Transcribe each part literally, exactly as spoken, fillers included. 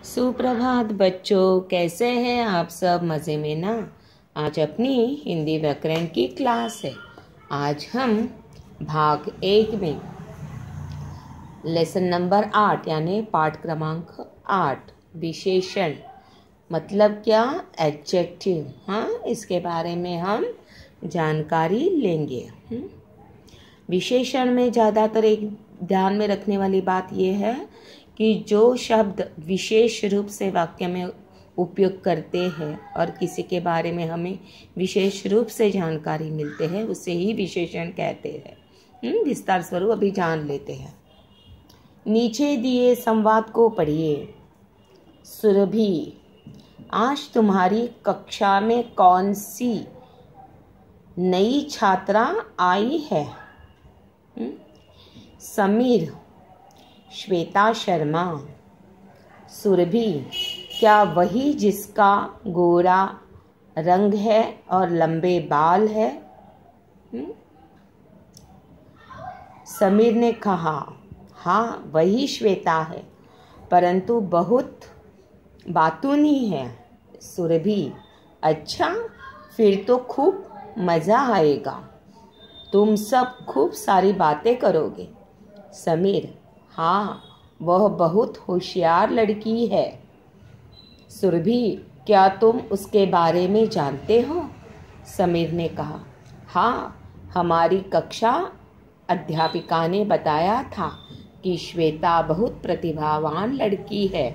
सुप्रभात बच्चों, कैसे हैं आप सब? मज़े में ना। आज अपनी हिंदी व्याकरण की क्लास है। आज हम भाग एक में लेसन नंबर आठ यानी पाठ क्रमांक आठ विशेषण मतलब क्या, एडजेक्टिव, हाँ, इसके बारे में हम जानकारी लेंगे। विशेषण में ज़्यादातर एक ध्यान में रखने वाली बात यह है कि जो शब्द विशेष रूप से वाक्य में उपयोग करते हैं और किसी के बारे में हमें विशेष रूप से जानकारी मिलते हैं उसे ही विशेषण कहते हैं। विस्तार स्वरूप अभी जान लेते हैं। नीचे दिए संवाद को पढ़िए। सुरभि, आज तुम्हारी कक्षा में कौन सी नई छात्रा आई है? समीर, श्वेता शर्मा। सुरभि, क्या वही जिसका गोरा रंग है और लंबे बाल है? समीर ने कहा, हाँ वही श्वेता है, परंतु बहुत बातूनी है। सुरभि, अच्छा, फिर तो खूब मज़ा आएगा, तुम सब खूब सारी बातें करोगे। समीर, हाँ वह बहुत होशियार लड़की है। सुरभि, क्या तुम उसके बारे में जानते हो? समीर ने कहा, हाँ हमारी कक्षा अध्यापिका ने बताया था कि श्वेता बहुत प्रतिभावान लड़की है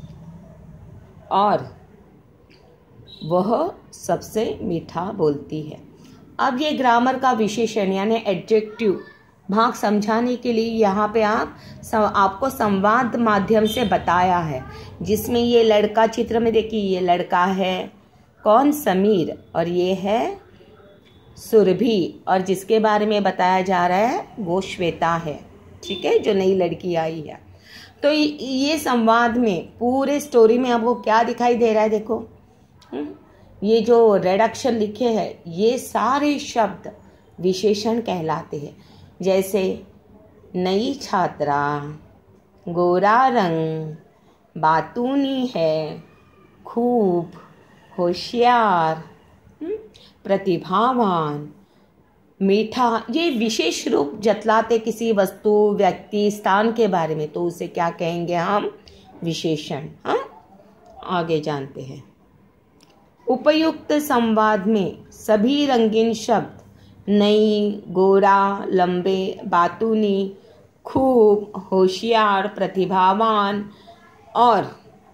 और वह सबसे मीठा बोलती है। अब ये ग्रामर का विशेषण यानी एडजेक्टिव भाग समझाने के लिए यहाँ पे आप आपको संवाद माध्यम से बताया है, जिसमें ये लड़का चित्र में देखिए, ये लड़का है कौन? समीर, और ये है सुरभि, और जिसके बारे में बताया जा रहा है वो श्वेता है, ठीक है, जो नई लड़की आई है। तो ये संवाद में पूरे स्टोरी में आपको क्या दिखाई दे रहा है? देखो, ये जो रेड अक्षर लिखे हैं ये सारे शब्द विशेषण कहलाते हैं, जैसे नई छात्रा, गोरा रंग, बातूनी है, खूब, होशियार, प्रतिभावान, मीठा। ये विशेष रूप जतलाते किसी वस्तु, व्यक्ति, स्थान के बारे में, तो उसे क्या कहेंगे हम? विशेषण। हाँ, आगे जानते हैं। उपयुक्त संवाद में सभी रंगीन शब्द नई, गोरा, लंबे, बातूनी, खूब, होशियार, प्रतिभावान और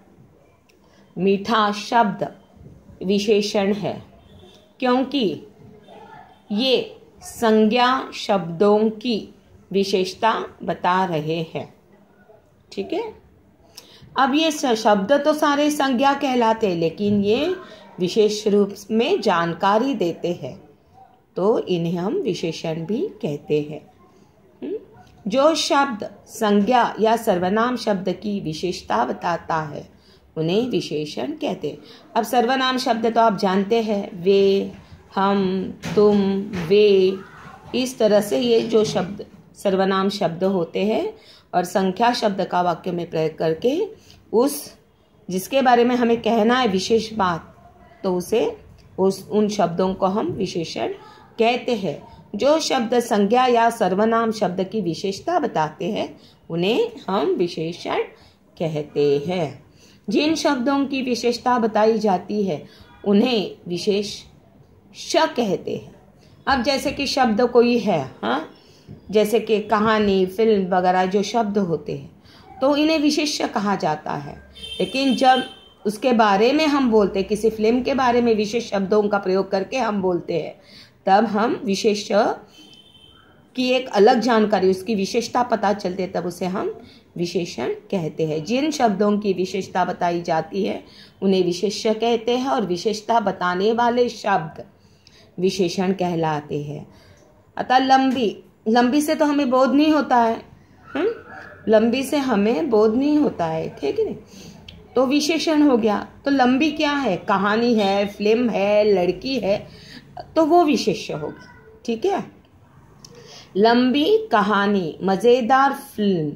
मीठा शब्द विशेषण है, क्योंकि ये संज्ञा शब्दों की विशेषता बता रहे हैं। ठीक है, अब ये शब्द तो सारे संज्ञा कहलाते हैं, लेकिन ये विशेष रूप में जानकारी देते हैं, तो इन्हें हम विशेषण भी कहते हैं। जो शब्द संज्ञा या सर्वनाम शब्द की विशेषता बताता है उन्हें विशेषण कहते हैं। अब सर्वनाम शब्द तो आप जानते हैं, वे, हम, तुम, वे, इस तरह से ये जो शब्द सर्वनाम शब्द होते हैं, और संख्या शब्द का वाक्य में प्रयोग करके उस जिसके बारे में हमें कहना है विशेष बात, तो उसे उस उन शब्दों को हम विशेषण कहते हैं। जो शब्द संज्ञा या सर्वनाम शब्द की विशेषता बताते हैं उन्हें हम विशेषण कहते हैं। जिन शब्दों की विशेषता बताई जाती है उन्हें विशेष श कहते हैं। अब जैसे कि शब्द कोई है, हाँ, जैसे कि कहानी, फिल्म वगैरह जो शब्द होते हैं तो इन्हें विशेष कहा जाता है। लेकिन जब उसके बारे में हम बोलते हैं, किसी फिल्म के बारे में विशेष शब्दों का प्रयोग करके हम बोलते हैं, तब हम विशेष की एक अलग जानकारी, उसकी विशेषता पता चलते, तब उसे हम विशेषण कहते हैं। जिन शब्दों की विशेषता बताई जाती है उन्हें विशेष्य कहते हैं, और विशेषता बताने वाले शब्द विशेषण कहलाते हैं। अतः लंबी लंबी से तो हमें बोध नहीं होता है, हुँ? लंबी से हमें बोध नहीं होता है, ठीक है, तो विशेषण हो गया। तो लंबी क्या है? कहानी है, फिल्म है, लड़की है, तो वो विशेष्य होगा। ठीक है, लंबी कहानी, मजेदार फिल्म,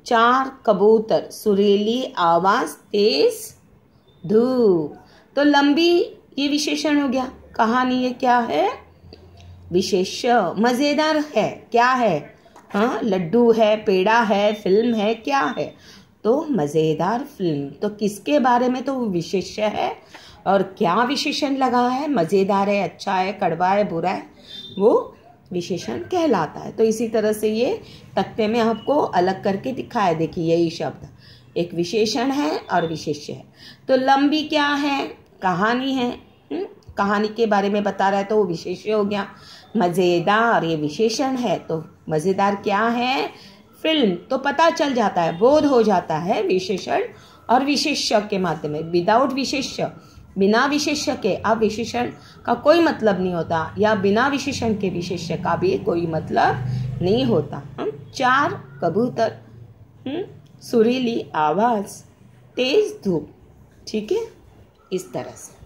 चार कबूतर, सुरीली आवाज, तेज धूप। तो लंबी ये विशेषण हो गया। कहानी ये क्या है? विशेष्य। मजेदार है, क्या है? हाँ, लड्डू है, पेड़ा है, फिल्म है, क्या है? तो मजेदार फिल्म। तो किसके बारे में? तो विशेष्य है। और क्या विशेषण लगा है? मजेदार है, अच्छा है, कड़वा है, बुरा है, वो विशेषण कहलाता है। तो इसी तरह से ये तख्ते में आपको अलग करके दिखाया। देखिए यही शब्द एक विशेषण है और विशेष्य है। तो लंबी क्या है? कहानी है। हुँ? कहानी के बारे में बता रहा है तो वो विशेष्य हो गया। मजेदार ये विशेषण है। तो मजेदार क्या है? फिल्म। तो पता चल जाता है, बोध हो जाता है विशेषण और विशेष्य के माध्यम में। विदाउट विशेष्य, बिना विशेष्य के अब विशेषण का कोई मतलब नहीं होता, या बिना विशेषण के विशेष्य का भी कोई मतलब नहीं होता। हम चार कबूतर, सुरीली आवाज, तेज धूप। ठीक है, इस तरह से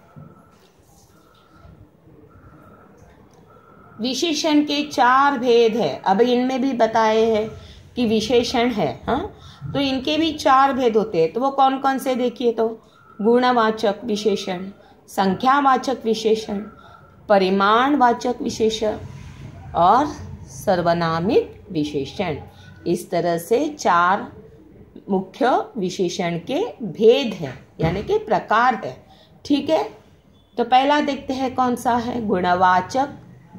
विशेषण के चार भेद है। अब इनमें भी बताए हैं कि विशेषण है, हाँ, तो इनके भी चार भेद होते हैं। तो वो कौन कौन से देखिए तो गुणवाचक विशेषण, संख्यावाचक विशेषण, परिमाणवाचक विशेषण और सर्वनामिक विशेषण। इस तरह से चार मुख्य विशेषण के भेद हैं, यानी कि प्रकार है। ठीक है, तो पहला देखते हैं कौन सा है? गुणवाचक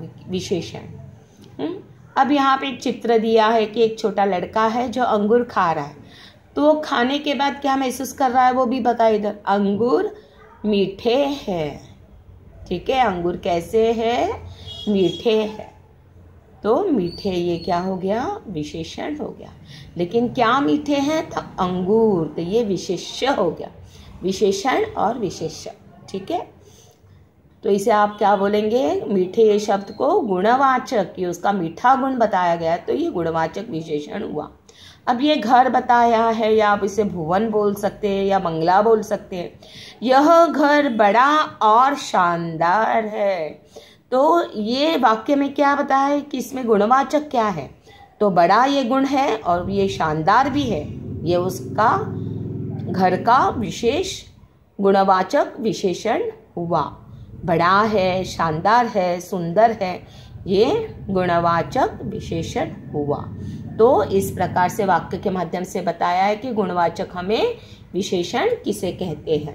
विशेषण। अब यहाँ पे एक चित्र दिया है कि एक छोटा लड़का है जो अंगूर खा रहा है। तो वो खाने के बाद क्या महसूस कर रहा है वो भी बता इधर। अंगूर मीठे हैं। ठीक है, अंगूर कैसे है? मीठे हैं। तो मीठे ये क्या हो गया? विशेषण हो गया। लेकिन क्या मीठे हैं? तो अंगूर। तो ये विशेष्य हो गया, विशेषण और विशेष्य। ठीक है, तो इसे आप क्या बोलेंगे? मीठे ये शब्द को गुणवाचक, ये उसका मीठा गुण बताया गया है, तो ये गुणवाचक विशेषण हुआ। अब ये घर बताया है, या आप इसे भुवन बोल सकते हैं या बंगला बोल सकते हैं। यह घर बड़ा और शानदार है। तो ये वाक्य में क्या बताया है कि इसमें गुणवाचक क्या है? तो बड़ा ये गुण है और ये शानदार भी है। ये उसका घर का विशेष गुणवाचक विशेषण हुआ। बड़ा है, शानदार है, सुंदर है, ये गुणवाचक विशेषण हुआ। तो इस प्रकार से वाक्य के माध्यम से बताया है कि गुणवाचक हमें विशेषण किसे कहते हैं।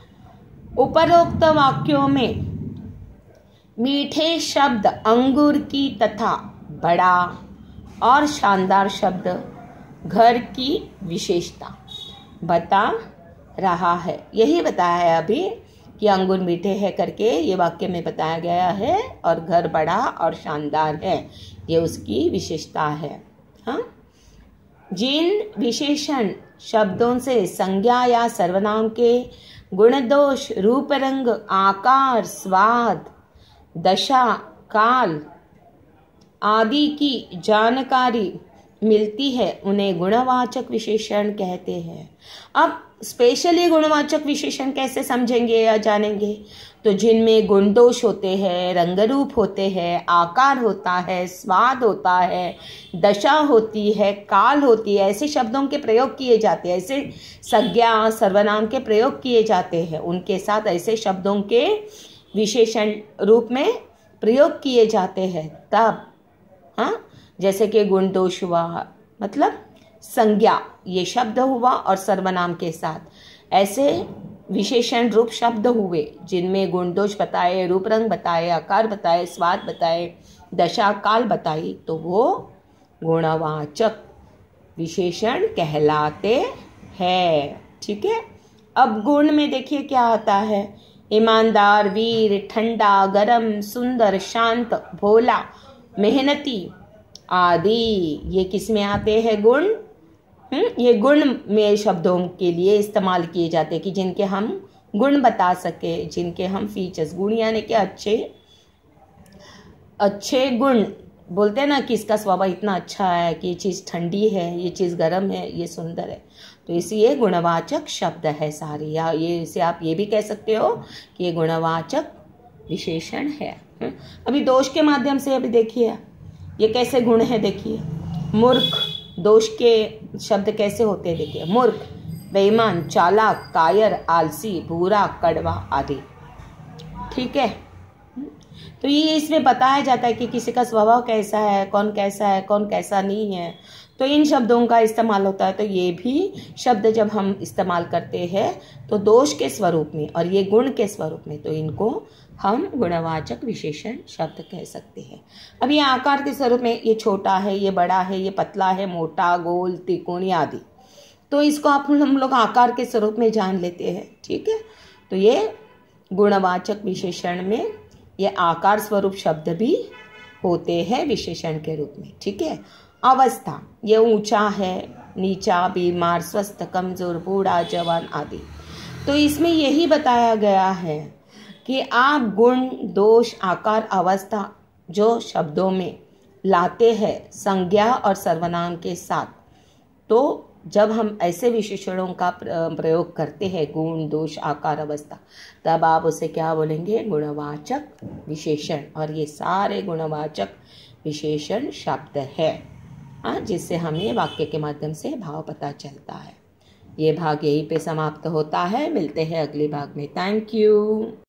उपरोक्त वाक्यों में मीठे शब्द अंगूर की तथा बड़ा और शानदार शब्द घर की विशेषता बता रहा है। यही बताया है अभी कि अंगूर मीठे हैं करके ये वाक्य में बताया गया है, और घर बड़ा और शानदार है, ये उसकी विशेषता है। हाँ, जिन विशेषण शब्दों से संज्ञा या सर्वनाम के गुण दोष, रूप, रंग, आकार, स्वाद, दशा, काल आदि की जानकारी मिलती है उन्हें गुणवाचक विशेषण कहते हैं। अब स्पेशली गुणवाचक विशेषण कैसे समझेंगे या जानेंगे? तो जिनमें गुण दोष होते हैं, रंग रूप होते हैं, आकार होता है, स्वाद होता है, दशा होती है, काल होती है, ऐसे शब्दों के प्रयोग किए जाते हैं, ऐसे संज्ञा सर्वनाम के प्रयोग किए जाते हैं, उनके साथ ऐसे शब्दों के विशेषण रूप में प्रयोग किए जाते हैं तब। हाँ, जैसे कि गुण दोष हुआ, मतलब संज्ञा ये शब्द हुआ और सर्वनाम के साथ ऐसे विशेषण रूप शब्द हुए जिनमें गुण दोष बताए, रूप रंग बताए, आकार बताए, स्वाद बताए, दशा काल बताई, तो वो गुणवाचक विशेषण कहलाते हैं। ठीक है, अब गुण में देखिए क्या आता है? ईमानदार, वीर, ठंडा, गरम, सुंदर, शांत, भोला, मेहनती आदि ये किस में आते हैं? गुण। हम्म ये गुण में शब्दों के लिए इस्तेमाल किए जाते हैं कि जिनके हम गुण बता सके, जिनके हम फीचर्स, गुण यानी कि अच्छे अच्छे गुण बोलते हैं ना कि इसका स्वभाव इतना अच्छा है कि ये चीज़ ठंडी है, ये चीज़ गर्म है, ये सुंदर है, तो इसलिए गुणवाचक शब्द है सारे। या ये इसे आप ये भी कह सकते हो कि ये गुणवाचक विशेषण है। अभी दोष के माध्यम से अभी देखिए ये कैसे गुण है। देखिए मूर्ख दोष के शब्द कैसे होते हैं देखिए, मूर्ख, बेईमान, चालाक, कायर, आलसी, बुरा, कड़वा आदि। ठीक है, तो ये इसमें बताया जाता है कि किसी का स्वभाव कैसा है, कौन कैसा है, कौन कैसा नहीं है, तो इन शब्दों का इस्तेमाल होता है। तो ये भी शब्द जब हम इस्तेमाल करते हैं तो दोष के स्वरूप में और ये गुण के स्वरूप में, तो इनको हम गुणवाचक विशेषण शब्द कह सकते हैं। अब ये आकार के स्वरूप में, ये छोटा है, ये बड़ा है, ये पतला है, मोटा, गोल, त्रिकोणीय आदि, तो इसको आप हम लोग आकार के स्वरूप में जान लेते हैं। ठीक है, तो ये गुणवाचक विशेषण में ये आकार स्वरूप शब्द भी होते हैं विशेषण के रूप में। ठीक है, अवस्था, ये ऊंचा है, नीचा, बीमार, स्वस्थ, कमजोर, बूढ़ा, जवान आदि। तो इसमें यही बताया गया है कि आप गुण, दोष, आकार, अवस्था जो शब्दों में लाते हैं संज्ञा और सर्वनाम के साथ, तो जब हम ऐसे विशेषणों का प्रयोग करते हैं, गुण, दोष, आकार, अवस्था, तब आप उसे क्या बोलेंगे, गुणवाचक विशेषण। और ये सारे गुणवाचक विशेषण शब्द है, हाँ, जिससे हमें वाक्य के माध्यम से भाव पता चलता है। ये भाग यहीं पे समाप्त होता है। मिलते हैं अगले भाग में। Thank you.